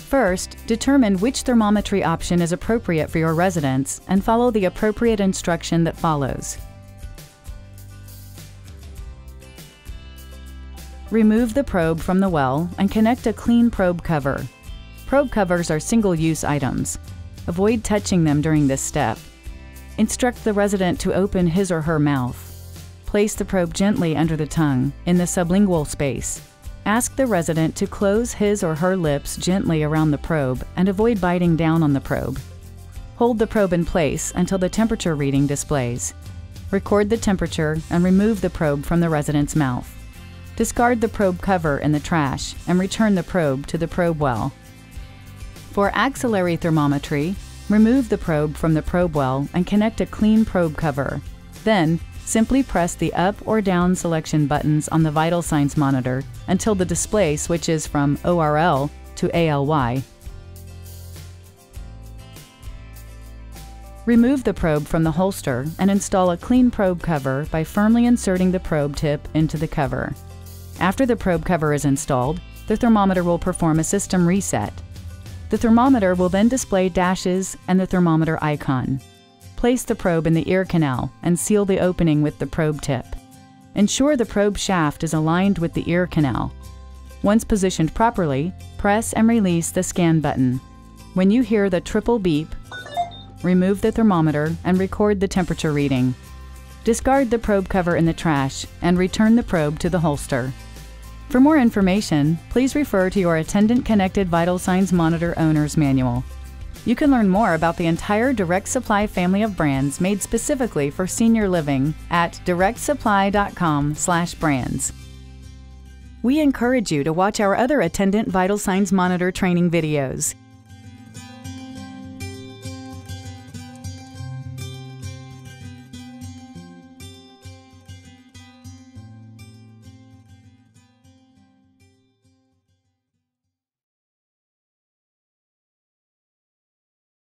First, determine which thermometry option is appropriate for your residence and follow the appropriate instruction that follows. Remove the probe from the well and connect a clean probe cover. Probe covers are single-use items. Avoid touching them during this step. Instruct the resident to open his or her mouth. Place the probe gently under the tongue, in the sublingual space. Ask the resident to close his or her lips gently around the probe and avoid biting down on the probe. Hold the probe in place until the temperature reading displays. Record the temperature and remove the probe from the resident's mouth. Discard the probe cover in the trash and return the probe to the probe well. For axillary thermometry, remove the probe from the probe well and connect a clean probe cover. Then, simply press the up or down selection buttons on the vital signs monitor until the display switches from ORL to ALY. Remove the probe from the holster and install a clean probe cover by firmly inserting the probe tip into the cover. After the probe cover is installed, the thermometer will perform a system reset. The thermometer will then display dashes and the thermometer icon. Place the probe in the ear canal and seal the opening with the probe tip. Ensure the probe shaft is aligned with the ear canal. Once positioned properly, press and release the scan button. When you hear the triple beep, remove the thermometer and record the temperature reading. Discard the probe cover in the trash and return the probe to the holster. For more information, please refer to your Attendant Connected Vital Signs Monitor Owner's Manual. You can learn more about the entire Direct Supply family of brands made specifically for senior living at directsupply.com/brands. We encourage you to watch our other Attendant Vital Signs Monitor training videos.